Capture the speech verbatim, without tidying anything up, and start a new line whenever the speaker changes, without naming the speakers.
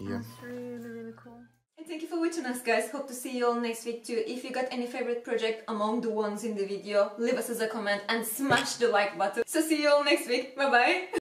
Yeah.
That's really, really cool.
And thank you for watching us, guys. Hope to see you all next week too. If you got any favorite project among the ones in the video, leave us as a comment and smash the like button. So see you all next week. Bye bye.